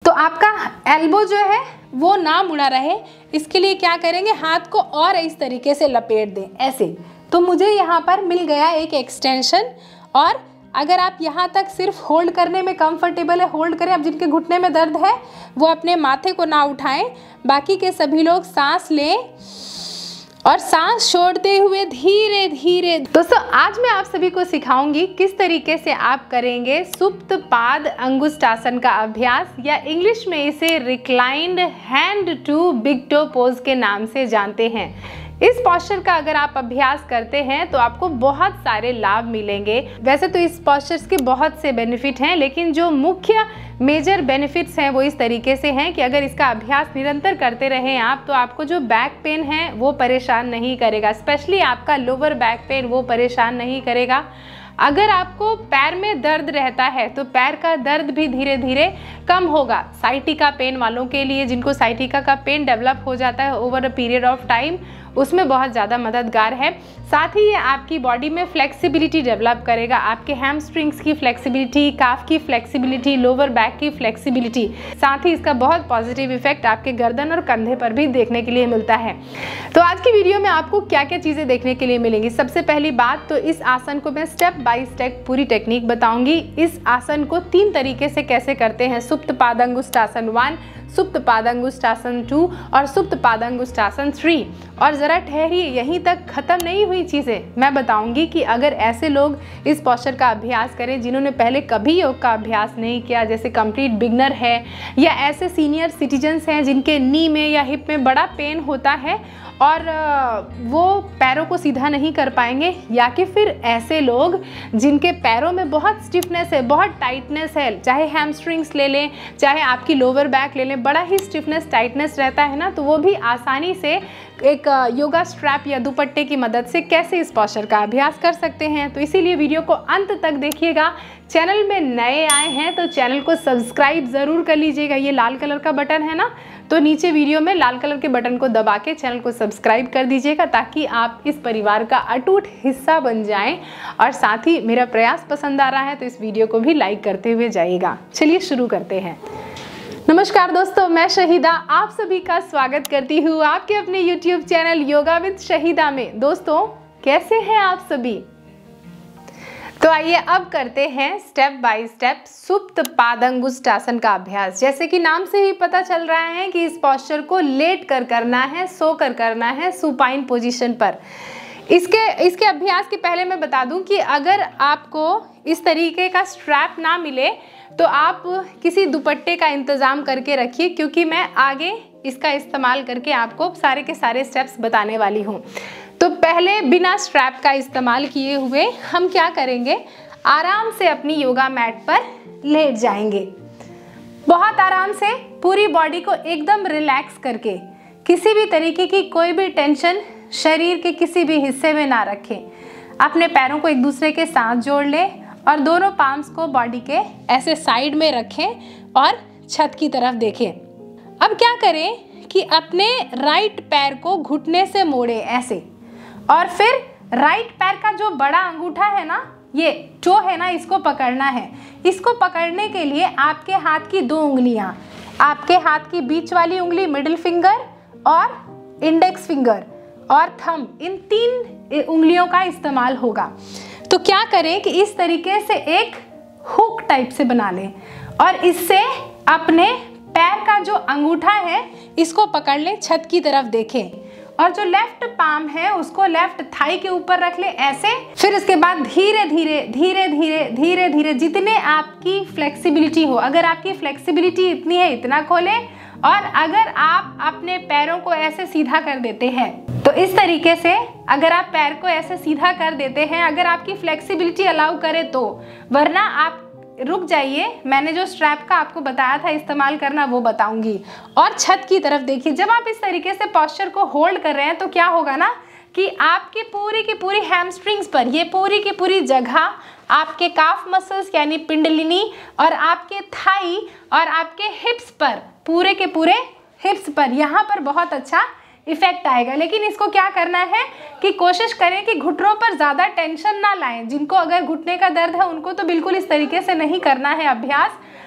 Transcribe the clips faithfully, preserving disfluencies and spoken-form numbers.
तो आपका एल्बो जो है वो ना मुड़ा रहे, इसके लिए क्या करेंगे, हाथ को और इस तरीके से लपेट दें ऐसे। तो मुझे यहाँ पर मिल गया एक एक्सटेंशन। और अगर आप यहाँ तक सिर्फ होल्ड करने में कंफर्टेबल है, होल्ड करें। अब जिनके घुटने में दर्द है वो अपने माथे को ना उठाएं, बाकी के सभी लोग सांस लें और सांस छोड़ते हुए धीरे धीरे। दोस्तों आज मैं आप सभी को सिखाऊंगी किस तरीके से आप करेंगे सुप्त पाद अंगुष्ठासन का अभ्यास, या इंग्लिश में इसे reclined hand to big toe pose के नाम से जानते हैं। इस पोस्चर का अगर आप अभ्यास करते हैं तो आपको बहुत सारे लाभ मिलेंगे। वैसे तो इस पोस्चर्स के बहुत से बेनिफिट हैं, लेकिन जो मुख्य मेजर बेनिफिट्स हैं वो इस तरीके से हैं कि अगर इसका अभ्यास निरंतर करते रहें आप, तो आपको जो बैक पेन है वो परेशान नहीं करेगा। स्पेशली आपका लोअर बैक पेन वो परेशान नहीं करेगा। अगर आपको पैर में दर्द रहता है तो पैर का दर्द भी धीरे धीरे कम होगा। साइटिका पेन वालों के लिए, जिनको साइटिका का पेन डेवलप हो जाता है over a period of time, उसमें बहुत ज़्यादा मददगार है। साथ ही ये आपकी बॉडी में फ्लेक्सिबिलिटी डेवलप करेगा, आपके हैमस्ट्रिंग्स की फ्लेक्सिबिलिटी, काफ की फ्लेक्सिबिलिटी, लोअर बैक की फ्लेक्सिबिलिटी। साथ ही इसका बहुत पॉजिटिव इफेक्ट आपके गर्दन और कंधे पर भी देखने के लिए मिलता है। तो आज की वीडियो में आपको क्या क्या चीज़ें देखने के लिए मिलेंगी। सबसे पहली बात तो इस आसन को मैं स्टेप बाय स्टेप पूरी टेक्निक बताऊंगी। इस आसन को तीन तरीके से कैसे करते हैं, सुप्त पादंगुष्ठासन वन, सुप्त पादंगुष्ठासन टू और सुप्त पादंगुष्ठासन थ्री। और ज़रा ठहरिए, यहीं तक ख़त्म नहीं हुई चीज़ें। मैं बताऊंगी कि अगर ऐसे लोग इस पोस्चर का अभ्यास करें जिन्होंने पहले कभी योग का अभ्यास नहीं किया, जैसे कंप्लीट बिगनर है, या ऐसे सीनियर सिटीजन्स हैं जिनके नी में या हिप में बड़ा पेन होता है और वो पैरों को सीधा नहीं कर पाएंगे, या कि फिर ऐसे लोग जिनके पैरों में बहुत स्टिफनेस है, बहुत टाइटनेस है, चाहे हैमस्ट्रिंग्स ले लें, चाहे आपकी लोअर बैक ले लें, बड़ा ही स्टिफनेस टाइटनेस रहता है ना, तो वो भी आसानी से एक योगा स्ट्रैप या दुपट्टे की मदद से कैसे इस पोस्चर का अभ्यास कर सकते हैं। तो इसीलिए वीडियो को अंत तक देखिएगा। चैनल में नए आए हैं तो चैनल को सब्सक्राइब ज़रूर कर लीजिएगा। ये लाल कलर का बटन है ना, तो नीचे वीडियो में लाल कलर के बटन को दबा के चैनल को सब्सक्राइब कर दीजिएगा, ताकि आप इस परिवार का अटूट हिस्सा बन जाएं। और साथ ही मेरा प्रयास पसंद आ रहा है तो इस वीडियो को भी लाइक करते हुए जाइएगा। चलिए शुरू करते हैं। नमस्कार दोस्तों, मैं शहीदा आप सभी का स्वागत करती हूँ आपके अपने YouTube channel yoga with Shahida में। दोस्तों कैसे हैं आप सभी? तो आइए अब करते हैं स्टेप बाय स्टेप सुप्त पादंगुष्ठासन का अभ्यास। जैसे कि नाम से ही पता चल रहा है कि इस पोस्चर को लेट कर करना है, सो कर करना है, सुपाइन पोजीशन पर। इसके इसके अभ्यास के पहले मैं बता दूं कि अगर आपको इस तरीके का स्ट्रैप ना मिले तो आप किसी दुपट्टे का इंतज़ाम करके रखिए, क्योंकि मैं आगे इसका इस्तेमाल करके आपको सारे के सारे स्टेप्स बताने वाली हूँ। तो पहले बिना स्ट्रैप का इस्तेमाल किए हुए हम क्या करेंगे, आराम से अपनी योगा मैट पर लेट जाएंगे। बहुत आराम से पूरी बॉडी को एकदम रिलैक्स करके, किसी भी तरीके की कोई भी टेंशन शरीर के किसी भी हिस्से में ना रखें। अपने पैरों को एक दूसरे के साथ जोड़ लें और दोनों पाम्स को बॉडी के ऐसे साइड में रखें और छत की तरफ देखें। अब क्या करें कि अपने राइट पैर को घुटने से मोड़ें ऐसे, और फिर राइट पैर का जो बड़ा अंगूठा है ना, ये टो है ना, इसको पकड़ना है। इसको पकड़ने के लिए आपके हाथ की दो उंगलियां, आपके हाथ की बीच वाली उंगली मिडिल फिंगर और इंडेक्स फिंगर और थंब, इन तीन उंगलियों का इस्तेमाल होगा। तो क्या करें कि इस तरीके से एक हुक टाइप से बना लें और इससे अपने पैर का जो अंगूठा है इसको पकड़ लें, छत की तरफ देखें, और जो लेफ्ट पाम है उसको लेफ्ट थाई के ऊपर रख ले ऐसे। फिर इसके बाद धीरे धीरे धीरे धीरे धीरे धीरे जितने आपकी फ्लेक्सिबिलिटी हो, अगर आपकी फ्लेक्सिबिलिटी इतनी है इतना खोलें, और अगर आप अपने पैरों को ऐसे सीधा कर देते हैं तो इस तरीके से, अगर आप पैर को ऐसे सीधा कर देते हैं, अगर आपकी फ्लेक्सिबिलिटी अलाउ करे तो, वरना आप रुक जाइए। मैंने जो स्ट्रैप का आपको बताया था इस्तेमाल करना वो बताऊंगी। और छत की तरफ देखिए। जब आप इस तरीके से पोस्चर को होल्ड कर रहे हैं तो क्या होगा ना कि आपकी पूरी की पूरी हैमस्ट्रिंग्स पर, ये पूरी की पूरी जगह आपके काफ मसल्स यानी पिंडलिनी और आपके थाई और आपके हिप्स पर, पूरे के पूरे हिप्स पर, यहाँ पर बहुत अच्छा इफेक्ट आएगा। लेकिन इसको क्या करना है कि कोशिश करें कि घुटनों पर ज़्यादा टेंशन ना लाएं। जिनको अगर घुटने का दर्द है उनको तो बिल्कुल इस तरीके से नहीं करना है अभ्यास।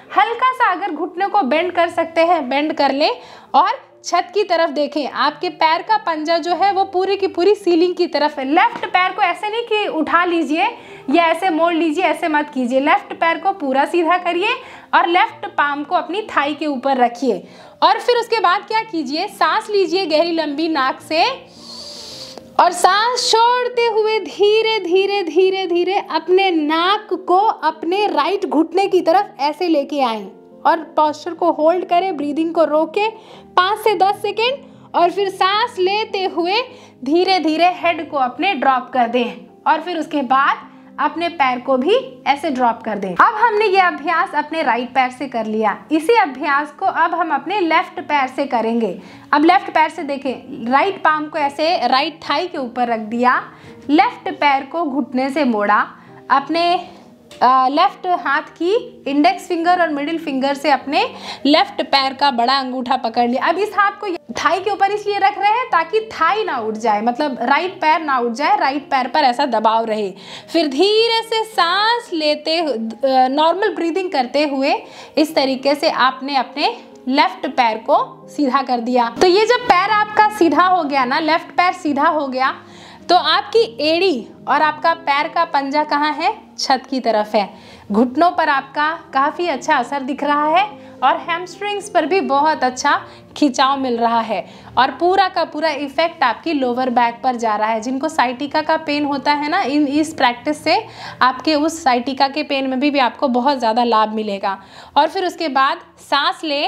हल्का सा अगर घुटने को बेंड कर सकते हैं बेंड कर ले और छत की तरफ देखें। आपके पैर का पंजा जो है वो पूरी की पूरी सीलिंग की तरफ है। लेफ्ट पैर को ऐसे नहीं कि उठा लीजिए या ऐसे मोड़ लीजिए, ऐसे मत कीजिए। लेफ्ट पैर को पूरा सीधा करिए और लेफ्ट पाम को अपनी थाई के ऊपर रखिए और फिर उसके बाद क्या कीजिए, सांस लीजिए गहरी लंबी नाक से और सांस छोड़ते हुए धीरे धीरे धीरे धीरे अपने नाक को अपने राइट घुटने की तरफ ऐसे लेके आएं और पोस्चर को होल्ड करें, ब्रीदिंग को रोके पाँच से दस सेकेंड और फिर सांस लेते हुए धीरे धीरे हेड को अपने ड्रॉप कर दें और फिर उसके बाद अपने पैर को भी ऐसे ड्रॉप कर दें। अब हमने ये अभ्यास अपने राइट पैर से कर लिया। इसी अभ्यास को अब हम अपने लेफ्ट पैर से करेंगे। अब लेफ्ट पैर से देखें, राइट पाम को ऐसे राइट थाई के ऊपर रख दिया, लेफ्ट पैर को घुटने से मोड़ा, अपने लेफ्ट हाथ की इंडेक्स फिंगर और मिडिल फिंगर से अपने लेफ्ट पैर का बड़ा अंगूठा पकड़ लिया। अब इस हाथ को थाई के ऊपर इसलिए रख रहे हैं ताकि थाई ना उठ जाए, मतलब राइट पैर ना उठ जाए, राइट पैर पर ऐसा दबाव रहे। फिर धीरे से सांस लेते नॉर्मल ब्रीदिंग करते हुए इस तरीके से आपने अपने लेफ्ट पैर को सीधा कर दिया। तो ये जब पैर आपका सीधा हो गया ना, लेफ्ट पैर सीधा हो गया, तो आपकी एड़ी और आपका पैर का पंजा कहाँ है, छत की तरफ है। घुटनों पर आपका काफ़ी अच्छा असर दिख रहा है और हैमस्ट्रिंग्स पर भी बहुत अच्छा खिंचाव मिल रहा है और पूरा का पूरा इफेक्ट आपकी लोअर बैक पर जा रहा है। जिनको साइटिका का पेन होता है ना, इन इस प्रैक्टिस से आपके उस साइटिका के पेन में भी, भी आपको बहुत ज़्यादा लाभ मिलेगा। और फिर उसके बाद सांस ले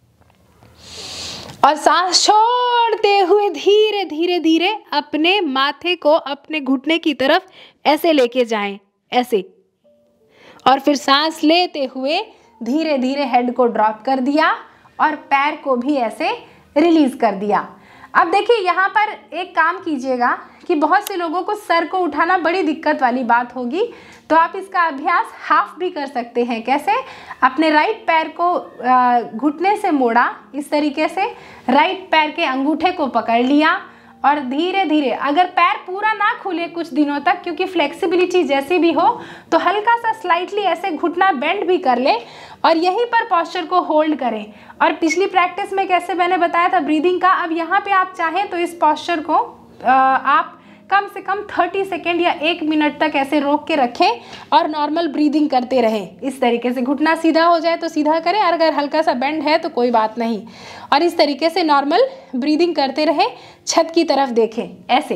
और सांस छोड़ते हुए धीरे धीरे धीरे अपने माथे को अपने घुटने की तरफ ऐसे लेके जाएं, ऐसे, और फिर सांस लेते हुए धीरे धीरे हेड को ड्रॉप कर दिया और पैर को भी ऐसे रिलीज कर दिया। अब देखिए यहाँ पर एक काम कीजिएगा कि बहुत से लोगों को सर को उठाना बड़ी दिक्कत वाली बात होगी, तो आप इसका अभ्यास हाफ भी कर सकते हैं। कैसे? अपने राइट पैर को घुटने से मोड़ा इस तरीके से, राइट पैर के अंगूठे को पकड़ लिया और धीरे धीरे, अगर पैर पूरा ना खुले कुछ दिनों तक, क्योंकि फ्लेक्सिबिलिटी जैसी भी हो, तो हल्का सा स्लाइटली ऐसे घुटना बेंड भी कर ले और यहीं पर पोस्चर को होल्ड करें। और पिछली प्रैक्टिस में कैसे मैंने बताया था ब्रीदिंग का, अब यहाँ पे आप चाहें तो इस पोस्चर को आ, आप कम से कम तीस सेकेंड या एक मिनट तक ऐसे रोक के रखें और नॉर्मल ब्रीदिंग करते रहें। इस तरीके से घुटना सीधा हो जाए तो सीधा करें, और अगर हल्का सा बेंड है तो कोई बात नहीं, और इस तरीके से नॉर्मल ब्रीदिंग करते रहें, छत की तरफ देखें ऐसे।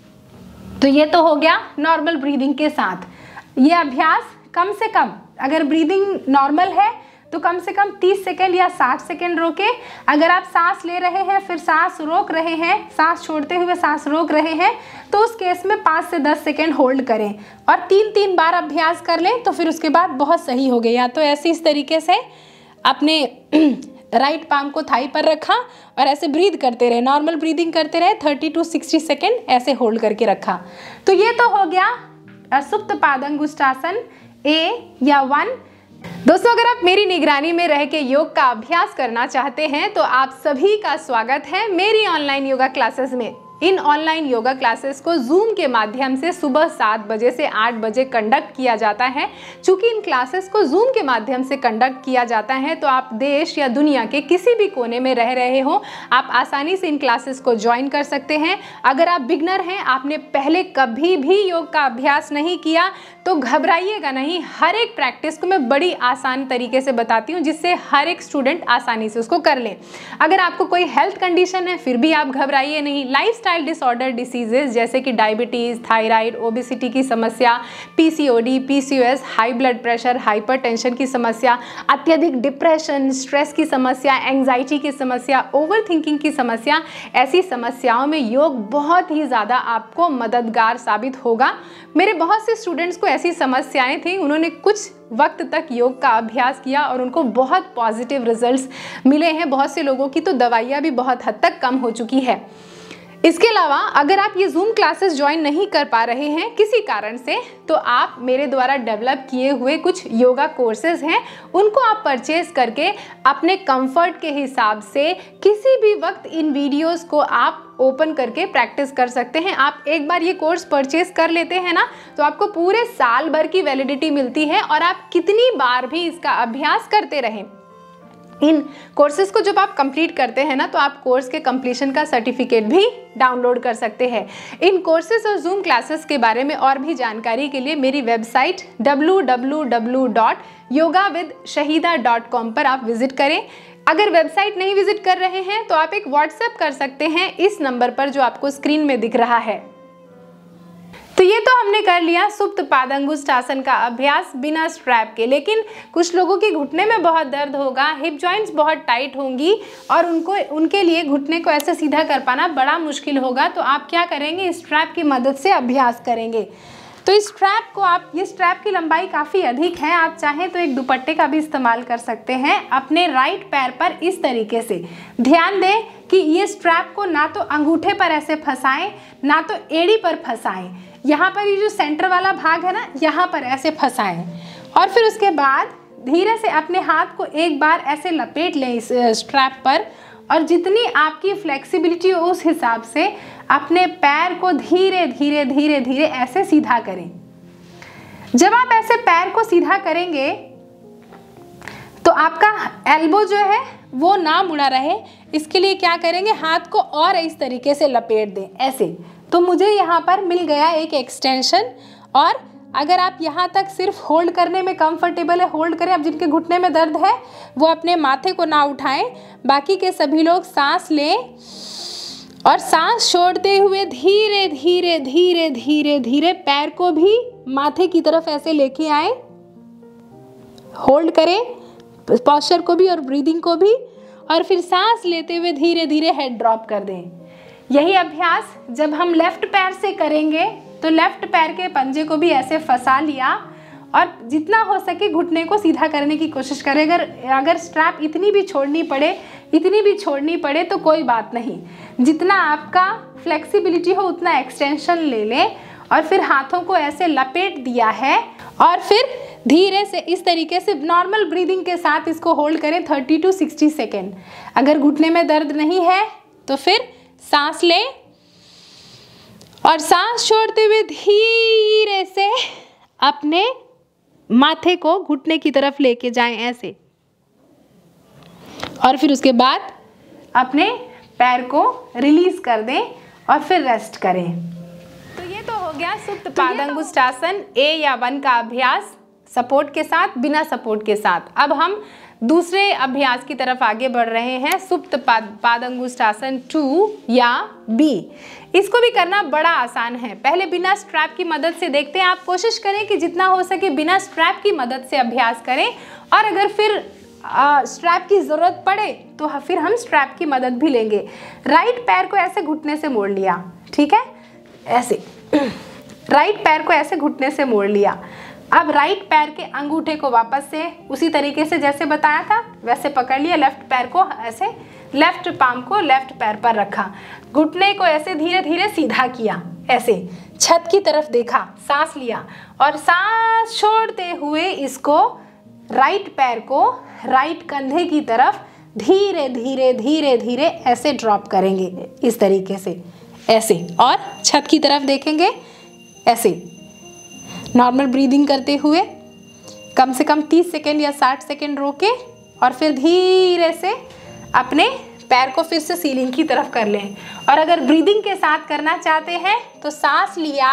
तो ये तो हो गया नॉर्मल ब्रीदिंग के साथ। ये अभ्यास कम से कम, अगर ब्रीदिंग नॉर्मल है तो कम से कम तीस सेकेंड या साठ सेकेंड रोके। अगर आप सांस ले रहे हैं फिर सांस रोक रहे हैं, सांस छोड़ते हुए सांस रोक रहे हैं, तो उस केस में पाँच से दस सेकेंड होल्ड करें और तीन तीन बार अभ्यास कर लें, तो फिर उसके बाद बहुत सही हो गया। या तो ऐसे इस तरीके से अपने राइट पाम को थाई पर रखा और ऐसे ब्रीद करते रहे, नॉर्मल ब्रीदिंग करते रहे, थर्टी टू सिक्सटी सेकेंड ऐसे होल्ड करके रखा। तो ये तो हो गया सुप्त पादंगुष्ठासन ए या वन। दोस्तों, अगर आप मेरी निगरानी में रह के योग का अभ्यास करना चाहते हैं तो आप सभी का स्वागत है मेरी ऑनलाइन योगा क्लासेस में। इन ऑनलाइन योगा क्लासेस को जूम के माध्यम से सुबह सात बजे से आठ बजे कंडक्ट किया जाता है। चूंकि इन क्लासेस को जूम के माध्यम से कंडक्ट किया जाता है तो आप देश या दुनिया के किसी भी कोने में रह रहे हो, आप आसानी से इन क्लासेस को ज्वाइन कर सकते हैं। अगर आप बिगनर हैं, आपने पहले कभी भी योग का अभ्यास नहीं किया, तो घबराइएगा नहीं। हर एक प्रैक्टिस को मैं बड़ी आसान तरीके से बताती हूँ जिससे हर एक स्टूडेंट आसानी से उसको कर ले। अगर आपको कोई हेल्थ कंडीशन है फिर भी आप घबराइए नहीं। लाइफस्टाइल डिसऑर्डर डिसीजेस जैसे कि डायबिटीज, थायराइड, ओबेसिटी की समस्या, PCOD, PCOS, high blood pressure, hypertension की समस्या, अत्यधिक डिप्रेशन, स्ट्रेस की समस्या, एंजाइटी की समस्या, ओवर थिंकिंग की समस्या, ऐसी समस्याओं में योग बहुत ही ज़्यादा आपको मददगार साबित होगा। मेरे बहुत से स्टूडेंट्स को ऐसी समस्याएं थी, उन्होंने कुछ वक्त तक योग का अभ्यास किया और उनको बहुत पॉजिटिव रिजल्ट्स मिले हैं। बहुत से लोगों की तो दवाइयाँ भी बहुत हद तक कम हो चुकी है। इसके अलावा अगर आप ये जूम क्लासेस ज्वाइन नहीं कर पा रहे हैं किसी कारण से, तो आप मेरे द्वारा डेवलप किए हुए कुछ योगा कोर्सेज हैं, उनको आप परचेज करके अपने कंफर्ट के हिसाब से किसी भी वक्त इन वीडियोस को आप ओपन करके प्रैक्टिस कर सकते हैं। आप एक बार ये कोर्स परचेज कर लेते हैं ना, तो आपको पूरे साल भर की वैलिडिटी मिलती है और आप कितनी बार भी इसका अभ्यास करते रहें। इन कोर्सेज को जब आप कंप्लीट करते हैं ना, तो आप कोर्स के कंप्लीशन का सर्टिफिकेट भी डाउनलोड कर सकते हैं। इन कोर्सेज और जूम क्लासेस के बारे में और भी जानकारी के लिए मेरी website W W W dot yoga with Shahida dot com पर आप विजिट करें। अगर वेबसाइट नहीं विजिट कर रहे हैं तो आप एक व्हाट्सएप कर सकते हैं इस नंबर पर जो आपको स्क्रीन में दिख रहा है। तो ये तो हमने कर लिया सुप्त पादंगुष्ठ आसन का अभ्यास बिना स्ट्रैप के, लेकिन कुछ लोगों के घुटने में बहुत दर्द होगा, हिप जॉइंट्स बहुत टाइट होंगी और उनको उनके लिए घुटने को ऐसे सीधा कर पाना बड़ा मुश्किल होगा। तो आप क्या करेंगे, स्ट्रैप की मदद से अभ्यास करेंगे। तो इस स्ट्रैप को आप, ये स्ट्रैप की लंबाई काफ़ी अधिक है, आप चाहें तो एक दुपट्टे का भी इस्तेमाल कर सकते हैं। अपने राइट पैर पर इस तरीके से ध्यान दें कि ये स्ट्रैप को ना तो अंगूठे पर ऐसे फंसाएं ना तो एड़ी पर फंसाएं। यहाँ पर ये जो सेंटर वाला भाग है ना, यहाँ पर ऐसे फंसाएं और फिर उसके बाद धीरे से अपने हाथ को एक बार ऐसे लपेट लें इस स्ट्रैप पर और जितनी आपकी फ्लेक्सिबिलिटी हो उस हिसाब से अपने पैर को धीरे धीरे धीरे धीरे ऐसे सीधा करें। जब आप ऐसे पैर को सीधा करेंगे तो आपका एल्बो जो है वो ना मुड़ा रहे, इसके लिए क्या करेंगे, हाथ को और इस तरीके से लपेट दें ऐसे। तो मुझे यहाँ पर मिल गया एक एक्सटेंशन। और अगर आप यहाँ तक सिर्फ होल्ड करने में कंफर्टेबल है, होल्ड करें। अब जिनके घुटने में दर्द है वो अपने माथे को ना उठाएं, बाकी के सभी लोग सांस लें और सांस छोड़ते हुए धीरे धीरे धीरे धीरे धीरे पैर को भी माथे की तरफ ऐसे लेके आए, होल्ड करें पोस्चर को भी और ब्रीदिंग को भी, और फिर सांस लेते हुए धीरे धीरे हेड ड्रॉप कर दें। यही अभ्यास जब हम लेफ्ट पैर से करेंगे तो लेफ्ट पैर के पंजे को भी ऐसे फंसा लिया और जितना हो सके घुटने को सीधा करने की कोशिश करें। अगर अगर स्ट्रैप इतनी भी छोड़नी पड़े इतनी भी छोड़नी पड़े तो कोई बात नहीं, जितना आपका फ्लेक्सिबिलिटी हो उतना एक्सटेंशन ले लें और फिर हाथों को ऐसे लपेट दिया है और फिर धीरे से इस तरीके से नॉर्मल ब्रीदिंग के साथ इसको होल्ड करें थर्टी टू सिक्सटी सेकेंड। अगर घुटने में दर्द नहीं है तो फिर सांस लें और सांस छोड़ते हुए धीरे से अपने माथे को घुटने की तरफ लेके जाएं ऐसे, और फिर उसके बाद अपने पैर को रिलीज कर दें और फिर रेस्ट करें। तो ये तो हो गया सुप्त पादंगुष्ठ आसन ए या वन का अभ्यास, सपोर्ट के साथ, बिना सपोर्ट के साथ। अब हम दूसरे अभ्यास की तरफ आगे बढ़ रहे हैं, सुप्त पादंगुष्ठ आसन टू या बी। इसको भी करना बड़ा आसान है। पहले बिना स्ट्रैप की मदद से देखते हैं। आप कोशिश करें कि जितना हो सके बिना स्ट्रैप की मदद से अभ्यास करें, और अगर फिर स्ट्रैप की ज़रूरत पड़े तो फिर हम स्ट्रैप की मदद भी लेंगे। राइट पैर को ऐसे घुटने से मोड़ लिया, ठीक है, ऐसे राइट पैर को ऐसे घुटने से मोड़ लिया। अब राइट पैर के अंगूठे को वापस से उसी तरीके से जैसे बताया था वैसे पकड़ लिया, लेफ्ट पैर को ऐसे, लेफ्ट पाम को लेफ्ट पैर पर रखा, घुटने को ऐसे धीरे धीरे सीधा किया, ऐसे छत की तरफ देखा, सांस लिया और सांस छोड़ते हुए इसको राइट पैर को राइट कंधे की तरफ धीरे धीरे धीरे धीरे ऐसे ड्रॉप करेंगे इस तरीके से ऐसे, और छत की तरफ देखेंगे ऐसे, नॉर्मल ब्रीदिंग करते हुए कम से कम तीस सेकेंड या साठ सेकेंड रोके और फिर धीरे से अपने पैर को फिर से सीलिंग की तरफ कर लें। और अगर ब्रीदिंग के साथ करना चाहते हैं तो सांस लिया,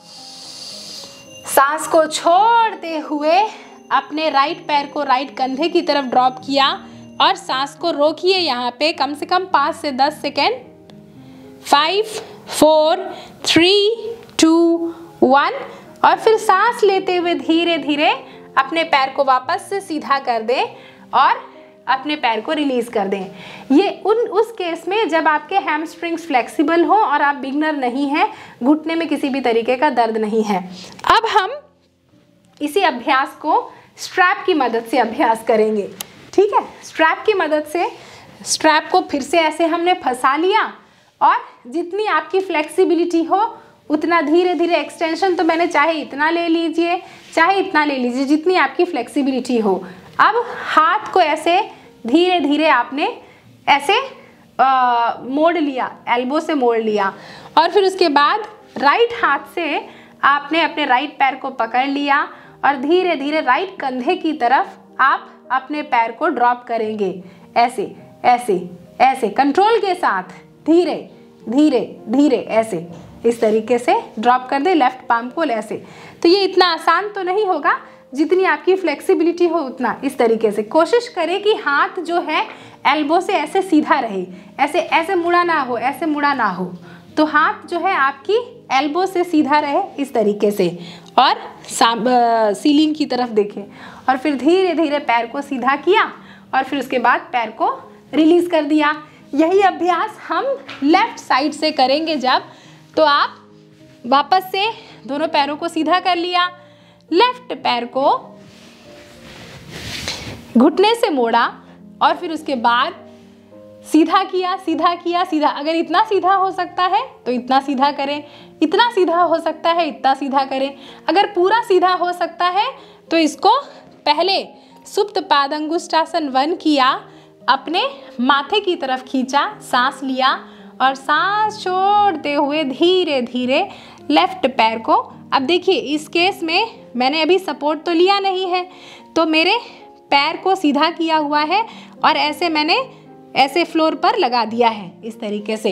सांस को छोड़ते हुए अपने राइट पैर को राइट कंधे की तरफ ड्रॉप किया और सांस को रोकिए यहाँ पे कम से कम पाँच से दस सेकेंड। Five, four, three, two, one, और फिर सांस लेते हुए धीरे धीरे अपने पैर को वापस से सीधा कर दें और अपने पैर को रिलीज कर दें। ये उन उस केस में जब आपके हैमस्ट्रिंग्स फ्लेक्सिबल हो और आप बिगनर नहीं हैं, घुटने में किसी भी तरीके का दर्द नहीं है। अब हम इसी अभ्यास को स्ट्रैप की मदद से अभ्यास करेंगे, ठीक है। स्ट्रैप की मदद से स्ट्रैप को फिर से ऐसे हमने फंसा लिया और जितनी आपकी फ्लेक्सिबिलिटी हो उतना धीरे धीरे एक्सटेंशन, तो मैंने चाहे इतना ले लीजिए चाहे इतना ले लीजिए, जितनी आपकी फ्लेक्सिबिलिटी हो। अब हाथ को ऐसे धीरे धीरे आपने ऐसे आ, मोड़ लिया, एल्बो से मोड़ लिया, और फिर उसके बाद राइट हाथ से आपने अपने राइट पैर को पकड़ लिया और धीरे धीरे राइट कंधे की तरफ आप अपने पैर को ड्रॉप करेंगे, ऐसे ऐसे ऐसे कंट्रोल के साथ, धीरे धीरे धीरे ऐसे, इस तरीके से ड्रॉप कर दे लेफ्ट पाम को ऐसे। तो ये इतना आसान तो नहीं होगा, जितनी आपकी फ्लेक्सिबिलिटी हो उतना इस तरीके से कोशिश करें कि हाथ जो है एल्बो से ऐसे सीधा रहे, ऐसे ऐसे मुड़ा ना हो, ऐसे मुड़ा ना हो। तो हाथ जो है आपकी एल्बो से सीधा रहे इस तरीके से, और सीलिंग की तरफ देखें, और फिर धीरे धीरे पैर को सीधा किया और फिर उसके बाद पैर को रिलीज कर दिया। यही अभ्यास हम लेफ्ट साइड से करेंगे जब, तो आप वापस से दोनों पैरों को सीधा कर लिया, लेफ्ट पैर को घुटने से मोड़ा और फिर उसके बाद सीधा किया सीधा किया सीधा। अगर इतना सीधा हो सकता है तो इतना सीधा करें, इतना सीधा हो सकता है इतना सीधा करें। अगर पूरा सीधा हो सकता है तो इसको पहले सुप्त पादंगुष्ठासन वन किया, अपने माथे की तरफ खींचा, सांस लिया और सांस छोड़ते हुए धीरे धीरे लेफ्ट पैर को, अब देखिए इस केस में मैंने अभी सपोर्ट तो लिया नहीं है, तो मेरे पैर को सीधा किया हुआ है और ऐसे मैंने ऐसे फ्लोर पर लगा दिया है, इस तरीके से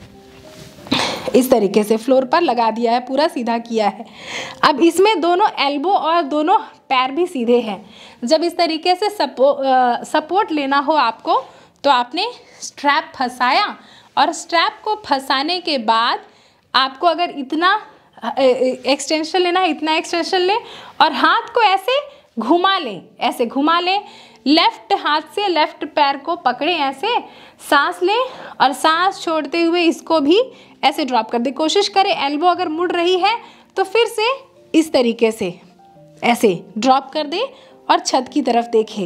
इस तरीके से फ्लोर पर लगा दिया है, पूरा सीधा किया है। अब इसमें दोनों एल्बो और दोनों पैर भी सीधे हैं। जब इस तरीके से सपो सपोर्ट लेना हो आपको, तो आपने स्ट्रैप फंसाया और स्ट्रैप को फंसाने के बाद आपको अगर इतना एक्सटेंशन लेना है इतना एक्सटेंशन लें और हाथ को ऐसे घुमा लें, ऐसे घुमा लें, लेफ्ट हाथ से लेफ्ट पैर को पकड़ें, ऐसे सांस लें और सांस छोड़ते हुए इसको भी ऐसे ड्रॉप कर दें। कोशिश करें एल्बो अगर मुड़ रही है तो फिर से इस तरीके से ऐसे ड्रॉप कर दें और छत की तरफ देखें।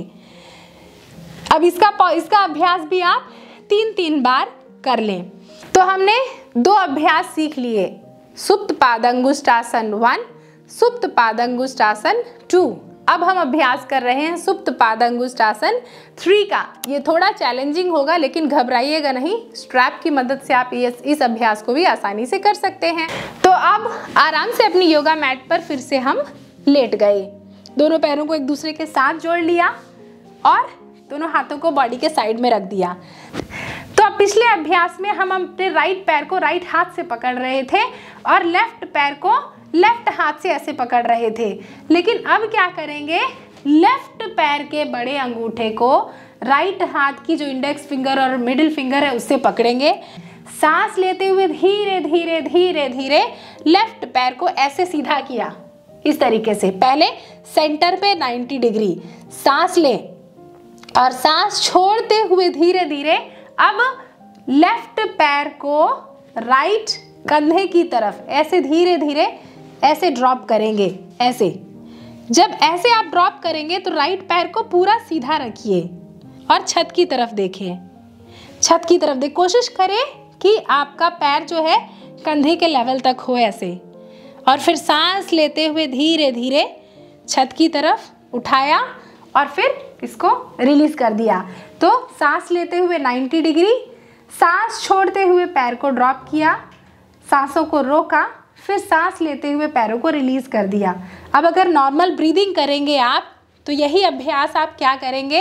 अब इसका इसका अभ्यास भी आप तीन तीन बार कर लें। तो हमने दो अभ्यास सीख लिए, सुप्त पादंगुष्ठासन वन, सुप्त पादंगुष्ठासन टू। अब हम अभ्यास कर रहे हैं सुप्त पादंगुष्ठासन थ्री का। ये थोड़ा चैलेंजिंग होगा लेकिन घबराइएगा नहीं, स्ट्रैप की मदद से आप इस, इस अभ्यास को भी आसानी से कर सकते हैं। तो अब आराम से अपनी योगा मैट पर फिर से हम लेट गए, दोनों पैरों को एक दूसरे के साथ जोड़ लिया और दोनों हाथों को बॉडी के साइड में रख दिया। तो अब पिछले अभ्यास में हम अपने राइट पैर को राइट हाथ से पकड़ रहे थे और लेफ्ट पैर को लेफ्ट हाथ से ऐसे पकड़ रहे थे, लेकिन अब क्या करेंगे, लेफ्ट पैर के बड़े अंगूठे को राइट हाथ की जो इंडेक्स फिंगर और मिडिल फिंगर है उससे पकड़ेंगे। सांस लेते हुए धीरे धीरे धीरे धीरे लेफ्ट पैर को ऐसे सीधा किया, इस तरीके से। पहले सेंटर पे नब्बे डिग्री सांस ले और सांस छोड़ते हुए धीरे धीरे अब लेफ्ट पैर को राइट कंधे की तरफ ऐसे धीरे धीरे ऐसे ड्रॉप करेंगे। ऐसे जब ऐसे आप ड्रॉप करेंगे तो राइट पैर को पूरा सीधा रखिए और छत की तरफ देखिए, छत की तरफ देख, कोशिश करें कि आपका पैर जो है कंधे के लेवल तक हो ऐसे, और फिर सांस लेते हुए धीरे धीरे छत की तरफ उठाया और फिर इसको रिलीज कर दिया। तो सांस लेते हुए नब्बे डिग्री, सांस छोड़ते हुए पैर को ड्रॉप किया, सांसों को रोका, फिर सांस लेते हुए पैरों को रिलीज कर दिया। अब अगर नॉर्मल ब्रीदिंग करेंगे आप तो यही अभ्यास आप क्या करेंगे,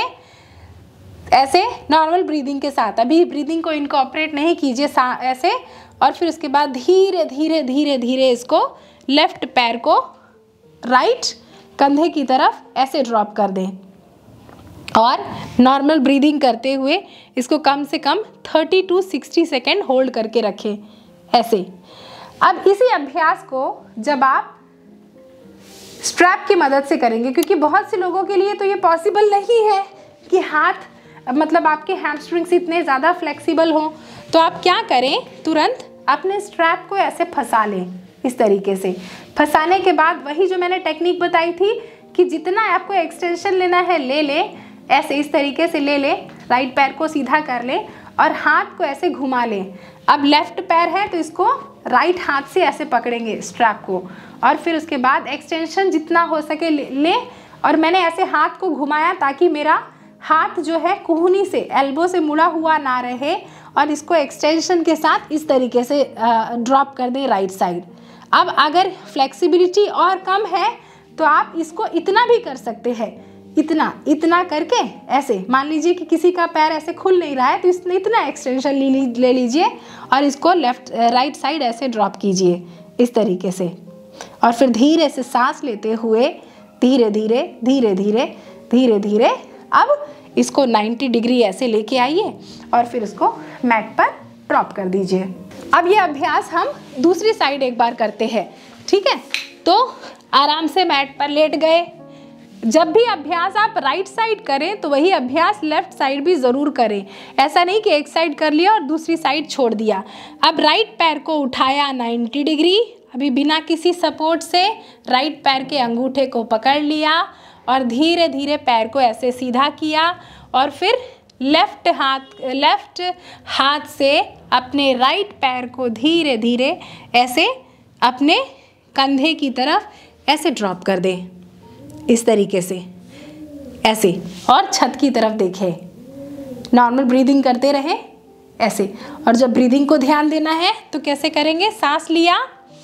ऐसे नॉर्मल ब्रीदिंग के साथ, अभी ब्रीदिंग को इनकॉर्पोरेट नहीं कीजिए, ऐसे, और फिर उसके बाद धीरे धीरे धीरे धीरे इसको लेफ्ट पैर को राइट कंधे की तरफ ऐसे ड्रॉप कर दें और नॉर्मल ब्रीदिंग करते हुए इसको कम से कम तीस टू साठ सेकेंड होल्ड करके रखें ऐसे। अब इसी अभ्यास को जब आप स्ट्रैप की मदद से करेंगे, क्योंकि बहुत से लोगों के लिए तो ये पॉसिबल नहीं है कि हाथ मतलब आपके हैमस्ट्रिंग्स इतने ज़्यादा फ्लेक्सिबल हों, तो आप क्या करें, तुरंत अपने स्ट्रैप को ऐसे फंसा लें, इस तरीके से। फंसाने के बाद वही जो मैंने टेक्निक बताई थी कि जितना आपको एक्सटेंशन लेना है ले ले, ऐसे इस तरीके से ले ले, राइट पैर को सीधा कर ले और हाथ को ऐसे घुमा लें। अब लेफ्ट पैर है तो इसको राइट हाथ से ऐसे पकड़ेंगे स्ट्रैप को, और फिर उसके बाद एक्सटेंशन जितना हो सके लें। और मैंने ऐसे हाथ को घुमाया ताकि मेरा हाथ जो है कोहनी से, एल्बो से मुड़ा हुआ ना रहे, और इसको एक्सटेंशन के साथ इस तरीके से ड्रॉप कर दें राइट साइड। अब अगर फ्लेक्सिबिलिटी और कम है तो आप इसको इतना भी कर सकते हैं, इतना इतना करके ऐसे, मान लीजिए कि किसी का पैर ऐसे खुल नहीं रहा है तो इसने इतना एक्सटेंशन ले ले लीजिए और इसको लेफ्ट राइट साइड ऐसे ड्रॉप कीजिए इस तरीके से। और फिर धीरे से सांस लेते हुए धीरे धीरे धीरे धीरे धीरे धीरे अब इसको नब्बे डिग्री ऐसे लेके आइए और फिर इसको मैट पर ड्रॉप कर दीजिए। अब ये अभ्यास हम दूसरी साइड एक बार करते हैं, ठीक है। तो आराम से मैट पर लेट गए। जब भी अभ्यास आप राइट साइड करें तो वही अभ्यास लेफ्ट साइड भी ज़रूर करें। ऐसा नहीं कि एक साइड कर लिया और दूसरी साइड छोड़ दिया। अब राइट पैर को उठाया नब्बे डिग्री, अभी बिना किसी सपोर्ट से राइट पैर के अंगूठे को पकड़ लिया और धीरे धीरे पैर को ऐसे सीधा किया, और फिर लेफ्ट हाथ लेफ्ट हाथ से अपने राइट पैर को धीरे धीरे ऐसे अपने कंधे की तरफ ऐसे ड्रॉप कर दें इस तरीके से ऐसे, और छत की तरफ देखें। नॉर्मल ब्रीदिंग करते रहें ऐसे। और जब ब्रीदिंग को ध्यान देना है तो कैसे करेंगे, सांस लिया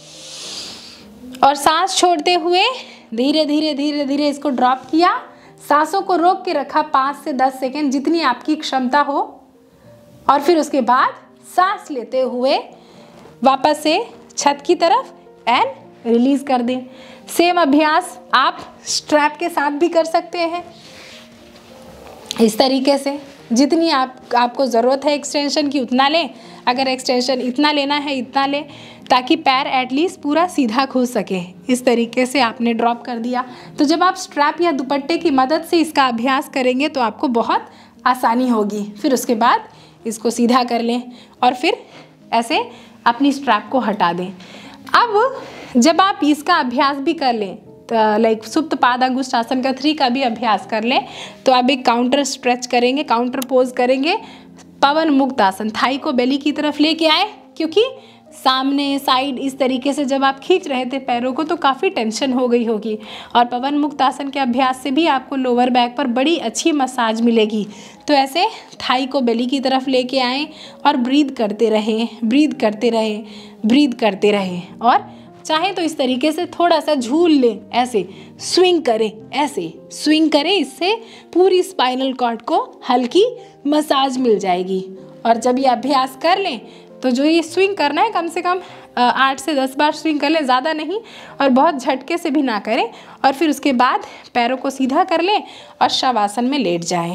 और सांस छोड़ते हुए धीरे धीरे धीरे धीरे इसको ड्रॉप किया। सांसों को रोक के रखा पाँच से दस सेकेंड जितनी आपकी क्षमता हो, और फिर उसके बाद सांस लेते हुए वापस से छत की तरफ एंड रिलीज कर दें। सेम अभ्यास आप स्ट्रैप के साथ भी कर सकते हैं इस तरीके से। जितनी आप आपको ज़रूरत है एक्सटेंशन की उतना लें। अगर एक्सटेंशन इतना लेना है इतना लें, ताकि पैर एटलीस्ट पूरा सीधा खुल सके। इस तरीके से आपने ड्रॉप कर दिया। तो जब आप स्ट्रैप या दुपट्टे की मदद से इसका अभ्यास करेंगे तो आपको बहुत आसानी होगी। फिर उसके बाद इसको सीधा कर लें और फिर ऐसे अपनी स्ट्रैप को हटा दें। अब जब आप इसका अभ्यास भी कर लें, लाइक सुप्त पादांगुष्ठासन का थ्री का भी अभ्यास कर लें, तो आप एक काउंटर स्ट्रेच करेंगे, काउंटर पोज करेंगे, पवन मुक्त आसन। थाई को बेली की तरफ लेके आए, क्योंकि सामने साइड इस तरीके से जब आप खींच रहे थे पैरों को तो काफ़ी टेंशन हो गई होगी। और पवन मुक्त आसन के अभ्यास से भी आपको लोअर बैक पर बड़ी अच्छी मसाज मिलेगी। तो ऐसे थाई को बेली की तरफ लेके आएँ और ब्रीद करते रहें, ब्रीद करते रहें, ब्रीद करते रहें। और चाहे तो इस तरीके से थोड़ा सा झूल लें, ऐसे स्विंग करें, ऐसे स्विंग करें। इससे पूरी स्पाइनल कॉर्ड को हल्की मसाज मिल जाएगी। और जब ये अभ्यास कर लें तो जो ये स्विंग करना है कम से कम आठ से दस बार स्विंग कर लें, ज़्यादा नहीं, और बहुत झटके से भी ना करें। और फिर उसके बाद पैरों को सीधा कर लें और शवासन में लेट जाएं।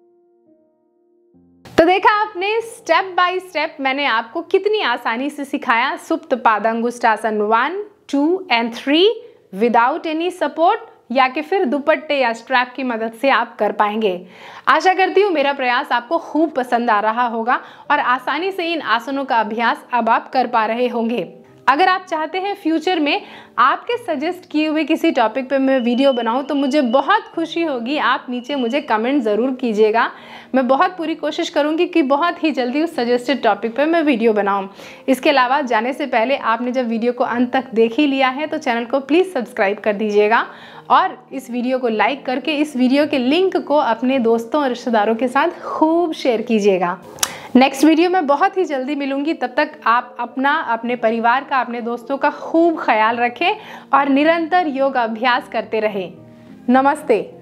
तो देखा आपने स्टेप बाय स्टेप मैंने आपको कितनी आसानी से सिखाया सुप्त पादांगुष्ठासन one two and three without any support, या कि फिर दुपट्टे या स्ट्रैप की मदद से आप कर पाएंगे। आशा करती हूँ मेरा प्रयास आपको खूब पसंद आ रहा होगा और आसानी से इन आसनों का अभ्यास अब आप कर पा रहे होंगे। अगर आप चाहते हैं फ्यूचर में आपके सजेस्ट किए हुए किसी टॉपिक पे मैं वीडियो बनाऊं तो मुझे बहुत खुशी होगी। आप नीचे मुझे कमेंट ज़रूर कीजिएगा। मैं बहुत पूरी कोशिश करूंगी कि बहुत ही जल्दी उस सजेस्टेड टॉपिक पे मैं वीडियो बनाऊं। इसके अलावा जाने से पहले आपने जब वीडियो को अंत तक देख ही लिया है तो चैनल को प्लीज़ सब्सक्राइब कर दीजिएगा और इस वीडियो को लाइक करके इस वीडियो के लिंक को अपने दोस्तों और रिश्तेदारों के साथ खूब शेयर कीजिएगा। नेक्स्ट वीडियो में बहुत ही जल्दी मिलूंगी। तब तक आप अपना, अपने परिवार का, अपने दोस्तों का खूब ख्याल रखें और निरंतर योग अभ्यास करते रहें। नमस्ते।